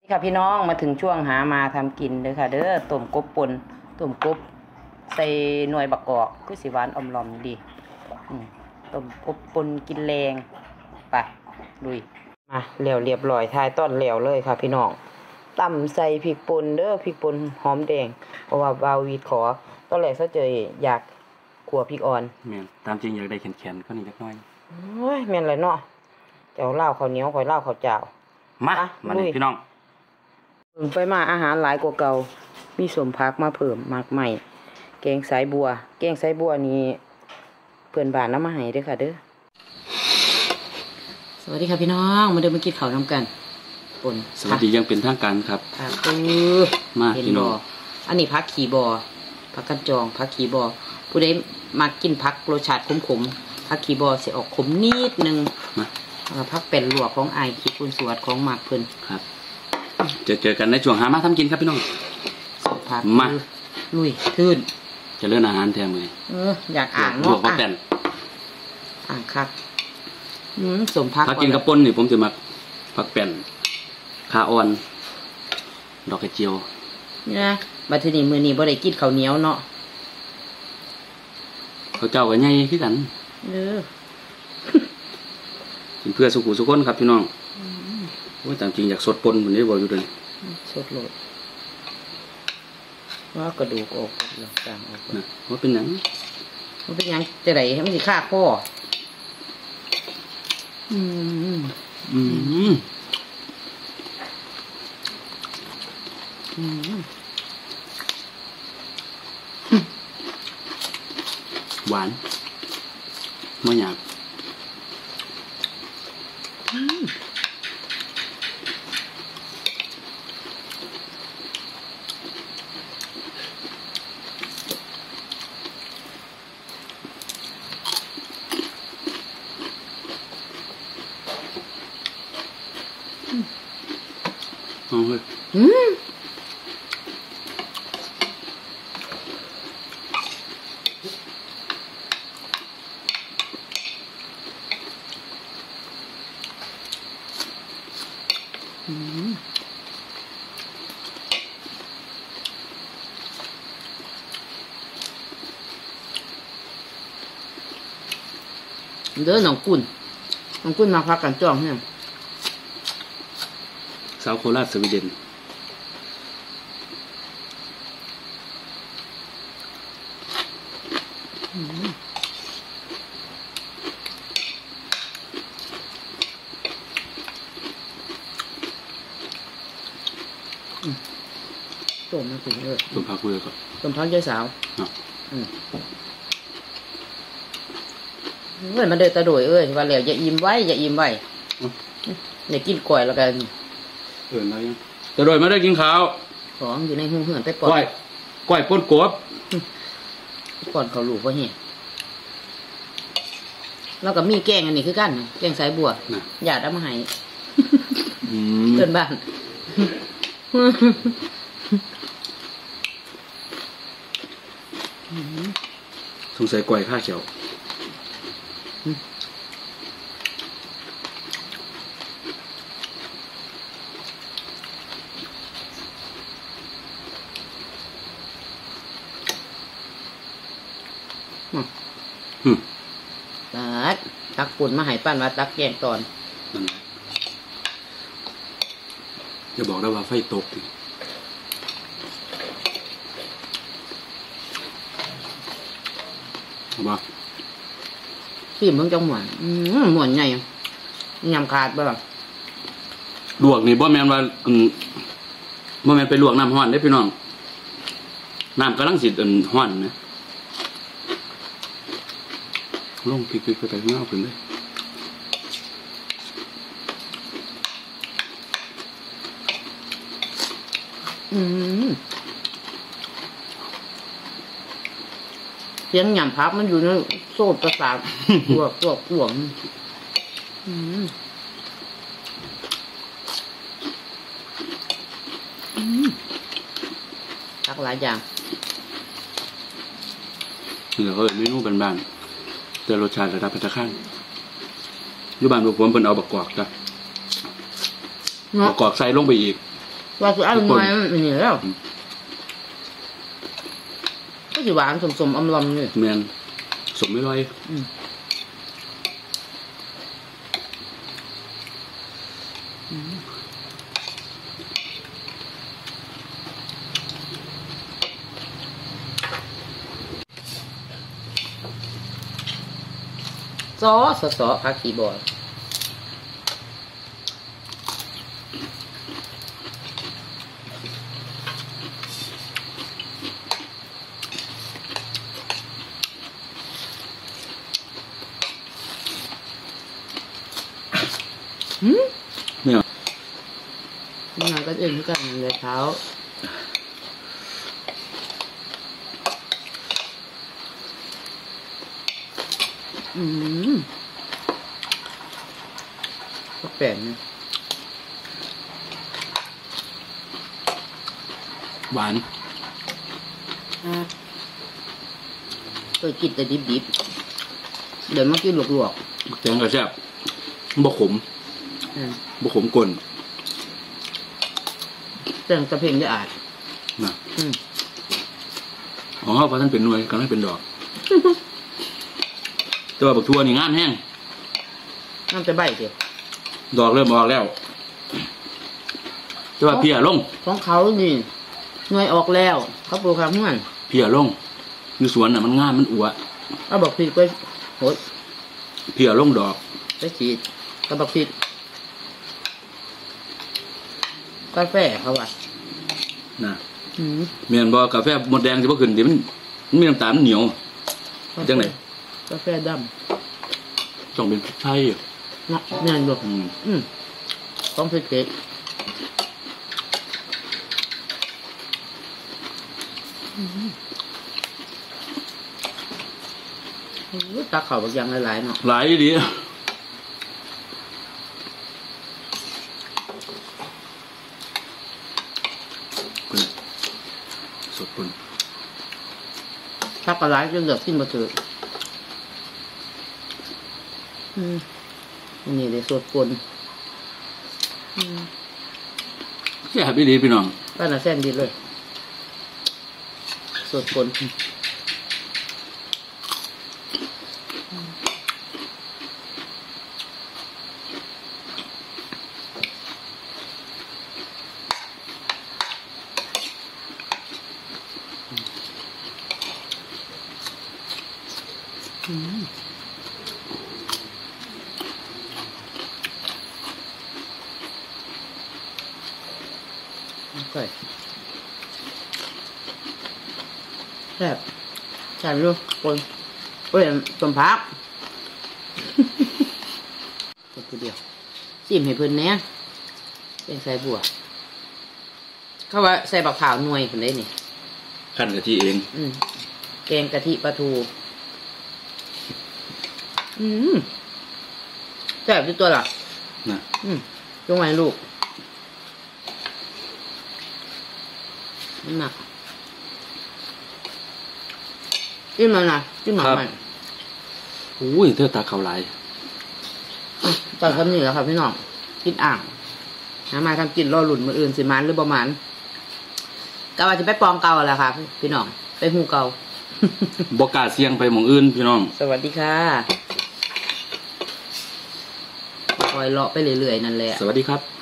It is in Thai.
ค่ะพี่น้องมาถึงช่วงหามาทำกินเลยค่ะเด้อต้มกบป่นต้มกบใส่หน่วยบักกอกคือสิหวานอมลอมดีต้มกบป่นกินแรงไปลุยมาเรียบร้อยทายต้อนแล้วเลยค่ะพี่น้องตำใส่พริกป่นเด้อพริกป่นหอมแดงเพราะว่าบาวีขอตอนแรกซะเจออยากขัวพริกอ่อนแม่นตามจริงอยากได้แข็งๆก็นี่เล็กน้อยโอ้ยแม่นเลยเนาะเจ้าเล่าข้าวเหนียวข่อยเล่าข้าวเจ้ามานี่พี่น้องเพิ่มไปมาอาหารหลายกว่าเก่ามีสมพักมาเพิ่มมากใหม่แกงสายบัวนี้เพื่อนบ้านนำมาให้เด้อค่ะเด้อสวัสดีค่ะพี่น้องมาเดินมากินข้าวนำกันป่นสวัสดียังเป็นทางการครับผักมาพี่น้องอันนี้ผักขี่บอผักกันจองผักขี่บอผู้ใดมากินผักรสชาติขมผักขี่บอสิออกขมนิดนึงผักเป็นลวกของไอขี้คุณสวดของหมักเพิ่นครับเจอกันในช่วงหามาทำกินครับพี่น้องมาลุยทื่นจะเลื่อนอาหารแทนมืออยากอ่างเนาะผักแป้นอ่างครับสมพักถ้ากินกระป่นนี่ผมจะมักผักแป้นขาอ่อนดอกกระเจียวนะบัดนี้มื้อนี้บ่ได้กินข้าวเหนียวเนาะเขาเจ้าก็ใหญ่คือกันกินเพื่อสุขุสุขคนครับพี่น้องว่าตามจริงอยากสดปนเหมือนที่บอกอยู่เลยสดโลดว่ากระดูกออกแล้วกลางออกนะว่าเป็นหยังจะไหนให้มันสิฆ่าข้อหวานไม่หยาบเอาเลยเด้อน้องกุนมาพักกันจ้องเนี่ยสาวโคราชสวีเดนต้มมาถึงต้มผักเบื่อก่อนต้มพักเจ้าสาวมันเดินตะโดยว่าแล้วอย่าอิ่มไว้อย่ากินก่อยแล้วกันอะไรยังตะโดยไม่ได้กินข้าวของอยู่ในหูเหือนไปปอดก้อยป่นกบก่อนเขาลูกว่าเหี้ยแล้วก็มีแกงอันนี้คือกันแกงสายบัวหยาดเอามาให้เพื่อนบ้านสงสัยก้อยข้าเขียวตักปุ่นมาให้ปั้นว่าตักแกงตอนจะบอกได้ว่าไฟตกบ่ขี้มึงจังหวานหมวนไงยำขาดบ่ลวกนี่บ่แม่นว่าบ่แม่นไปลวกน้ำร้อนได้พี่น้องน้ำกำลังสิร้อนนะลงพริกไปข้างนอกเลยเสียงหยำพักมันอยู่ในโซ่ประสาทพวกตักหลายอย่างเหลือเมนูบ้านแต่รสชาติระดับภัตตาคารอยู่บ้านพวกผมเป็นเอาบักกอกจ้ะบักกอกใส่ลงไปอีกว่าสุดอันหน่วยมันนี่แล้วก็สิหวานสมๆอมลำนี่แมนสมไม่ร้อยซอสอผักขี้บอเนี่ยงานก็เองทุกกันเลยเท้าก็แปลกนะหวานเคยกินแต่ดิบๆเดี๋ยวมากินลวกแกงกระแซบบ่ขมๆบ่ขมกลนแต่งตะเพ่งได้อาดนะอ๋อเพราะท่านเป็นหน่วยกำลังเป็นดอก แต่ว่าบักทั่วนี่งามแห้งน้ำจะใบเดียวดอกเริ่มออกแล้วแต่ว่าเพียลงของเขานี่หน่วยออกแล้ว เขาปลูกข้างห้วนเพียลงอยู่สวนน่ะมันงามมันอัวเอาบอกผิดไปโหดเพียลงดอกไปฉีดกระบอกผิดกาแฟเขาว่ะนะเมียนบอกาแฟหมดแดงสิบ่ขึ้นดิมันมีน้ำตาลมันเหนียวจังไหนกาแฟดต้องเป็นพริกไทยำเนาะแน่นด้วยต้องผิดเด็ดตักเขาบางอย่างหลายๆเนาะหลายดีสดปุ่นตักก็หลายจนเหลือกินมาเถอะนี่เลยสดปนแซ่บดีพี่น้องป้าน่ะแซ่บดีเลยสดปนค่อยแซ่บฉันลูกคนเอ้ยสมพักคนเดียวชิมให้เพิ่นแหน่เป็นใส่บัวเขาว่าใส่บักขาวหน่วยคนได้นี่ขั้นกะทิเองแกงกะทิปลาทูแซ่บที่ตัวล่ะนะจงไว้ลูกหนักจิ้มแล้วนะจิ้มหมักมันอุ้ยเธอตาเขาลายตอนคำนี้แล้วครับพี่น้องกินอ่างหามาทำกินรอหลุนมืออื่นสิมันหรือประมาณก็ว่าจะไปปองเก่าแหละค่ะพี่น้องไปหูเก่าบอกกล้าเสียงไปหม่องอื่นพี่น้องสวัสดีค่ะคอยเลาะไปเรื่อยๆนั่นแหละสวัสดีครับ